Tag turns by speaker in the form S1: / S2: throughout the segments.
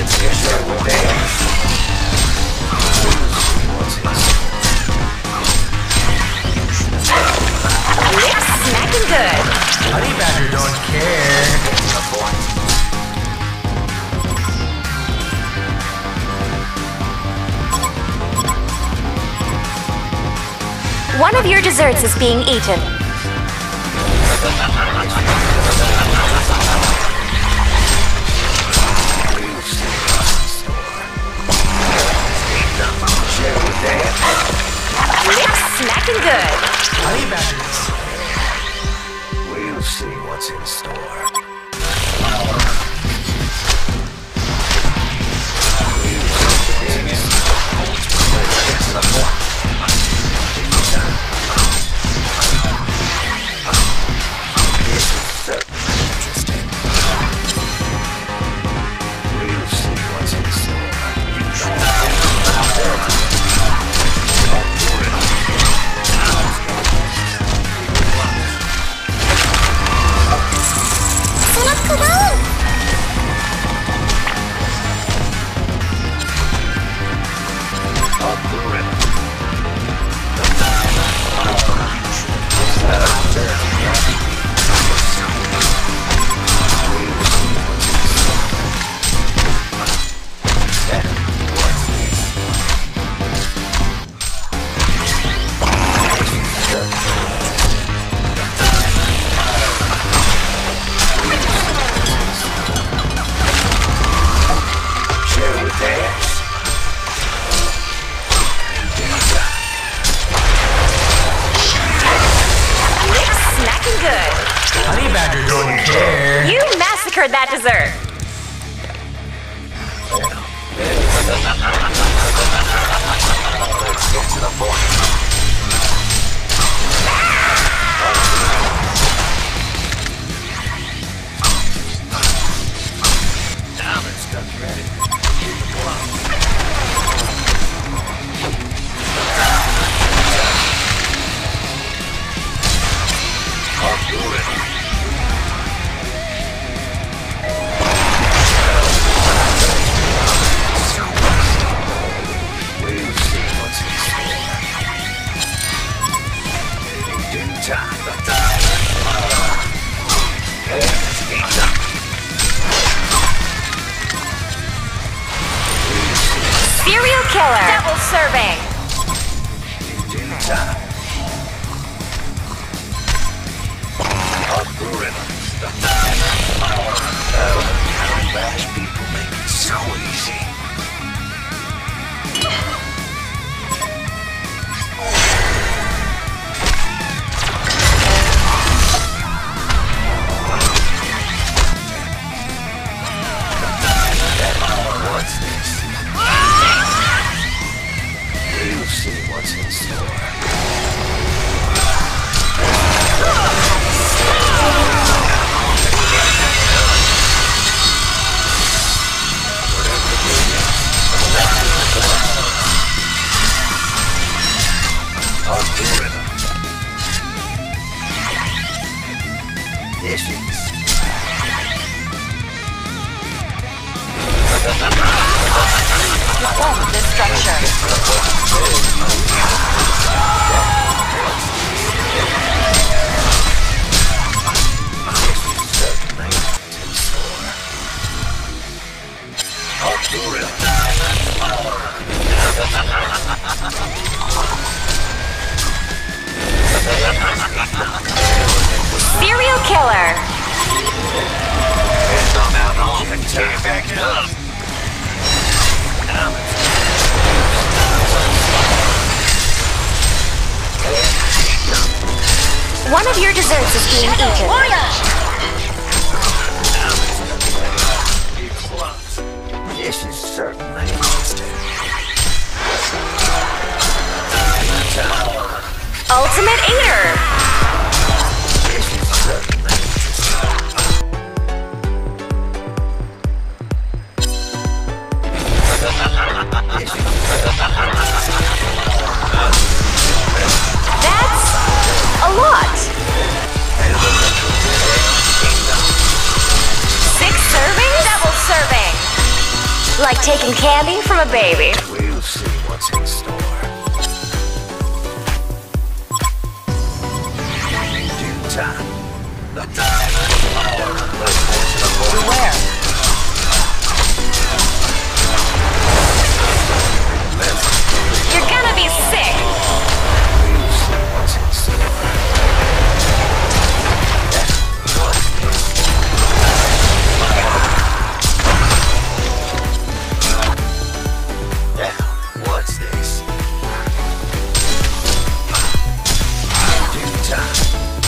S1: Lips smacking good.
S2: Honey Badger don't care.
S1: One of your desserts is being eaten. Lips smacking good.
S2: Honey Badgers.
S3: We'll see what's in store.
S2: Honey Badger don't care.
S1: You massacred that dessert.
S3: Let's get to the point. Now they're stuck ready. I'll do it.
S1: Serial killer. Double serving.
S3: Bash people make it so easy. What's this? We'll see what's in store.
S1: Defend this structure. Serial killer.
S3: Back it up.
S1: One of your desserts is being eaten.
S3: This is certainly interesting.
S1: Ultimate Eater.
S3: This is certainly
S1: That's a lot. 6 servings? Double serving. Like taking candy from a baby.
S3: We'll see what's in store. In due time. The time of power.
S1: Beware. You're gonna be sick.
S3: We'll see what's in store. Now, what's this? In due time.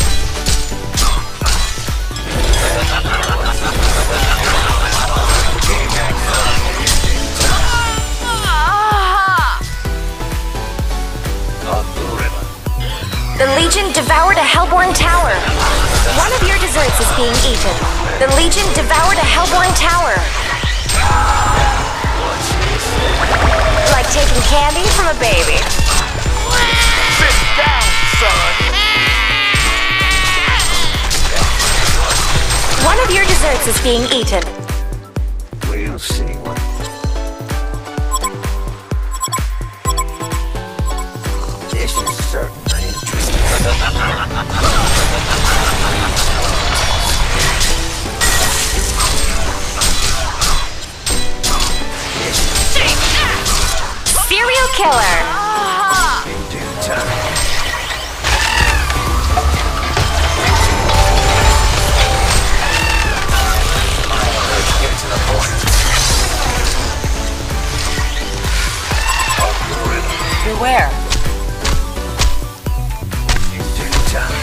S1: The Legion devoured a Hellborn tower. One of your desserts is being eaten. The Legion devoured a Hellborn tower. Like taking candy from a baby.
S4: Sit down, son.
S1: One of your desserts is being eaten.
S3: We'll see what. This is certainly interesting.
S1: Serial killer.
S3: In due time. Let's get to the point.
S1: Beware.
S3: In due time.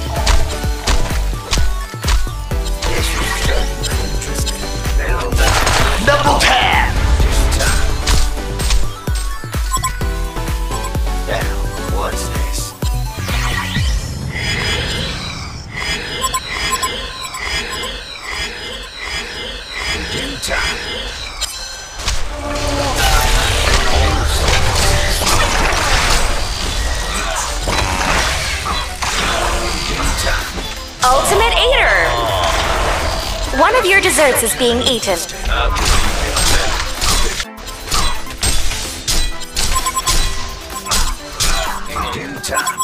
S3: This is certainly interesting.
S4: Double tap.
S3: Due time. Now, what's this? In due time.
S1: Ultimate Eater. One of your desserts is being eaten.
S3: In due time.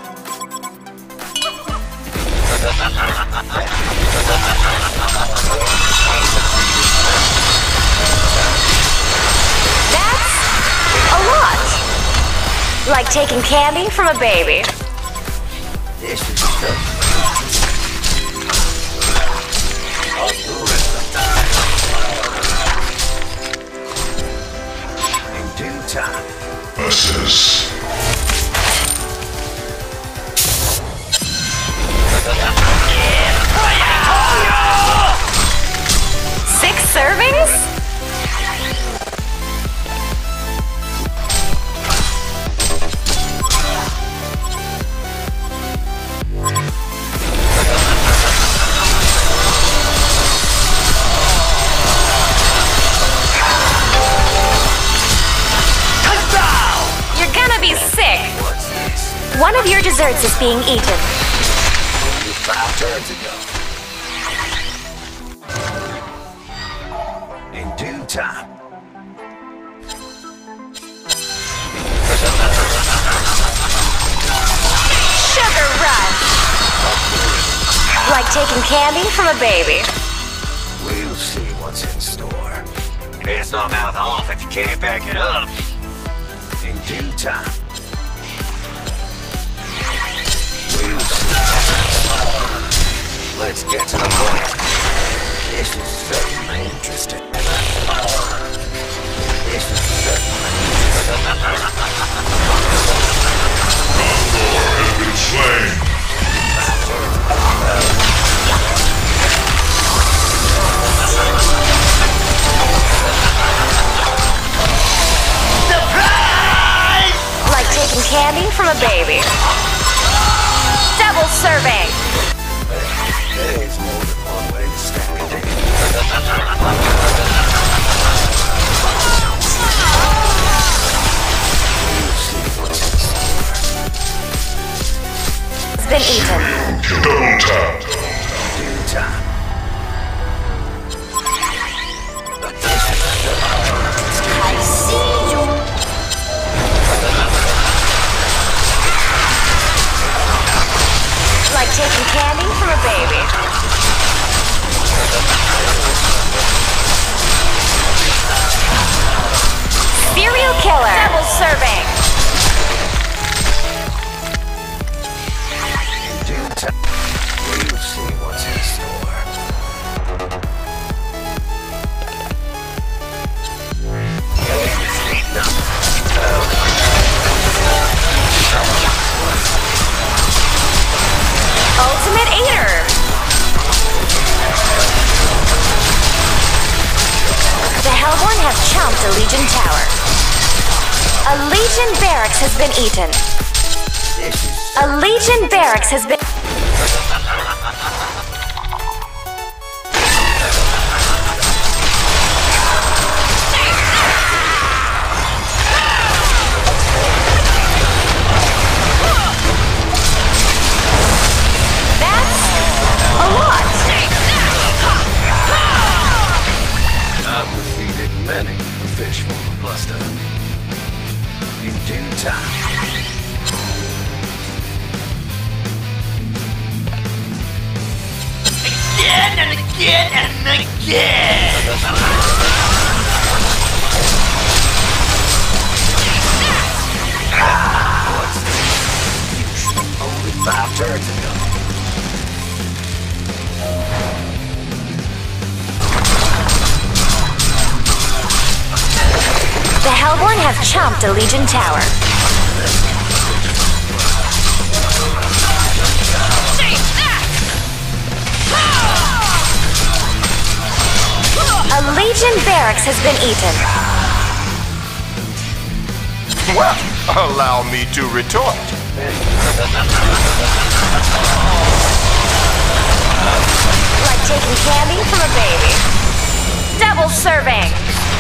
S1: That's a lot. Like taking candy from a baby.
S3: This is certainly in due time.
S5: Assist.
S1: 6 servings? You're gonna be sick.
S3: What's this?
S1: One of your desserts is being eaten.
S3: 5 turns ago. In due time.
S1: Sugar rush. Like taking candy from a baby.
S3: We'll see what's in store. It's no mouth off if you can't back it up. In due time. We'll see. Let's get to the point. This is certainly interesting. This is certainly
S5: Has been slain.
S1: Like taking candy from a baby. Double serving.
S3: There's more than one way to stack it. We'll see what's in store.
S1: It's been eaten.
S5: Double tap.
S3: Due time. But this is
S1: serving.
S3: In due time, we'll see what's in store. It's heating up.
S1: Ultimate Eater. The Hellborn have chomped a Legion tower. A Legion barracks has been eaten. A Legion barracks has been... That's a lot.
S3: I've defeated many a fish full of bluster. In due time.
S4: Again and again and again.
S3: Only 5 turns ago.
S1: The Hellborn have chomped a Legion tower. A Legion barracks has been eaten.
S6: Well, allow me to retort.
S1: Like taking candy from a baby. Double serving.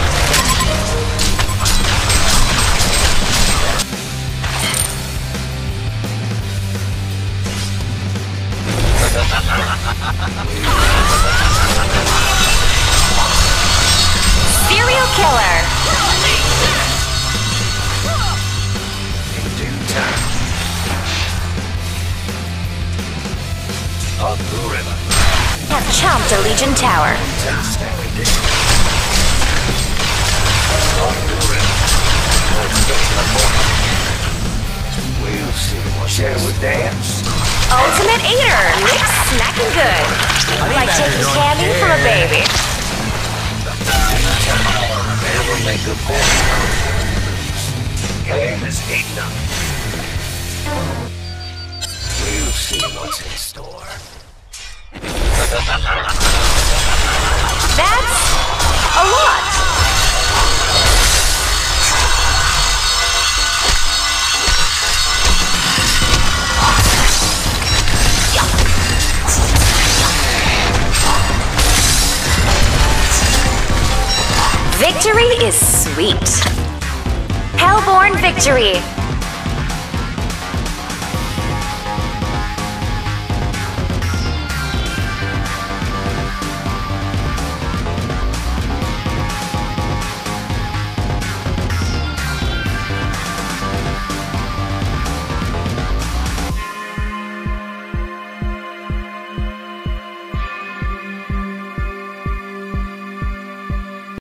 S1: Serial killer.
S3: In due time. Up the river.
S1: Have chomped a Legion tower.
S3: We'll see what shall we dance.
S1: Ultimate Eater. Lips smacking good. Like taking candy from a baby.
S3: Never make a bet. Game is heating up. We'll see what's in store.
S1: That's a lot. Victory is sweet. Hellborn victory.